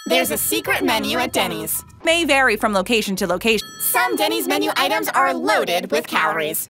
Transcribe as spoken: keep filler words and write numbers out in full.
There's a secret menu at Denny's. May vary from location to location. Some Denny's menu items are loaded with calories.